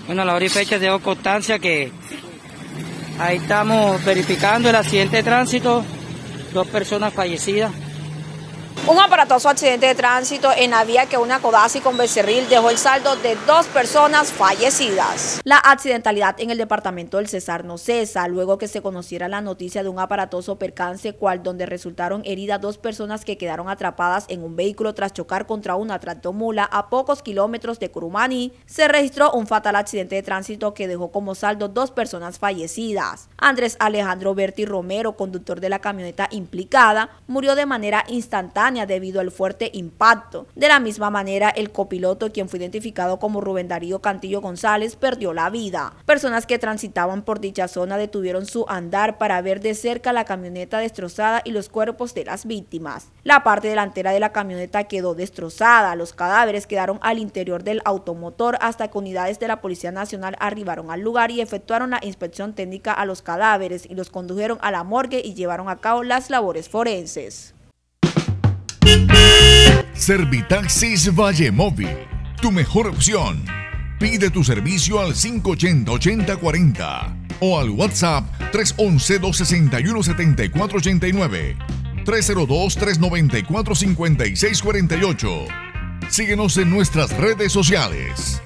Bueno, a la hora y fecha tengo constancia que ahí estamos verificando el accidente de tránsito, 2 personas fallecidas. Un aparatoso accidente de tránsito en la vía que une a Codazzi con Becerril dejó el saldo de 2 personas fallecidas. La accidentalidad en el departamento del Cesar no cesa, luego que se conociera la noticia de un aparatoso percance donde resultaron heridas 2 personas que quedaron atrapadas en un vehículo tras chocar contra una tractomula a pocos kilómetros de Curumaní. Se registró un fatal accidente de tránsito que dejó como saldo 2 personas fallecidas. Andrés Alejandro Berti Romero, conductor de la camioneta implicada, murió de manera instantánea debido al fuerte impacto. De la misma manera, el copiloto, quien fue identificado como Rubén Darío Cantillo González, perdió la vida. Personas que transitaban por dicha zona detuvieron su andar para ver de cerca la camioneta destrozada y los cuerpos de las víctimas. La parte delantera de la camioneta quedó destrozada, los cadáveres quedaron al interior del automotor hasta que unidades de la Policía Nacional arribaron al lugar y efectuaron la inspección técnica a los cadáveres y los condujeron a la morgue y llevaron a cabo las labores forenses. Servitaxis Valle Móvil, tu mejor opción. Pide tu servicio al 580-8040 o al WhatsApp 311-261-7489, 302-394-5648. Síguenos en nuestras redes sociales.